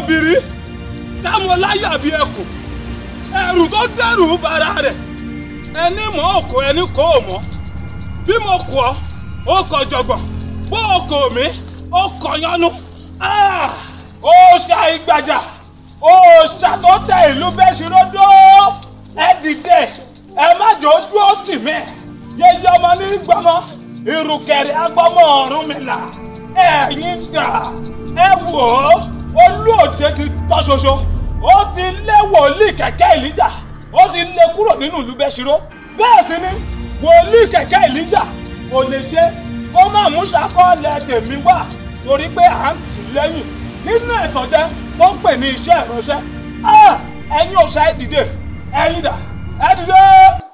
obìnrin táwọn láyà bí ẹkùn ẹrù tó dẹrù bara rẹ̀ ẹni mọ̀ òkò ẹni kò mọ̀ bí mo kọ̀ ó kọ jọ̀gbọ̀n bó o kò mí ó kọ yánú. Òòṣà Ìgbàjà òòṣà tó tẹ ìlú Bẹ́ṣiródó ẹ dìde ẹ má jò dúró tì mí yẹyẹ ọmọ ní gbọmọ ìrùkẹ̀rẹ̀ agbọmọ Ọ̀rúnmìlà ẹ̀yin dà ẹ wò ó Olúòjé ti tọ́ ṣoṣo ó ti lé wòlíì kẹ̀kẹ́ Èlíjà ó ti lé kúrò nínú ìlú Bẹ́ṣiró bẹ́ẹ̀ sì ni wòlíì kẹ̀kẹ́ Èlíjà kò lè ṣe kó má mú ṣàkọọ́lẹ̀ tèmi wá torí pé à ń tì lẹ́yìn nínú ìtọ́jẹ́ tó ń pè ní iṣẹ́ ìránṣẹ́ ẹ̀yin òòṣà ẹ dìde ẹ̀yin dà ẹ dìde.